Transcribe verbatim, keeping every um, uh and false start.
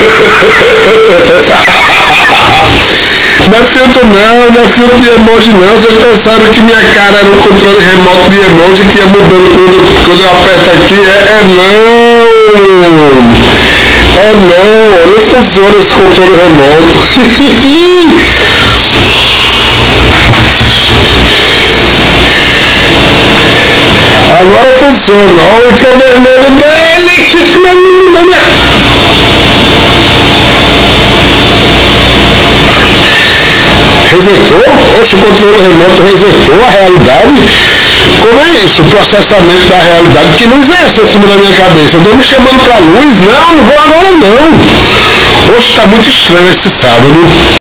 Não é filtro não, não é filtro de emoji não. Vocês pensaram que minha cara era um controle remoto de emoji que ia mudando quando, quando eu aperto aqui? É, é não! É não! Não funciona esse controle remoto. Agora funciona. Olha o que é vermelho dele. Resetou? Oxe, o controle remoto resetou a realidade? Como é isso? Processamento da realidade? Que luz é essa em cima da minha cabeça? Eu tô me chamando pra luz? Não, não vou agora não. Oxe, tá muito estranho esse sábado.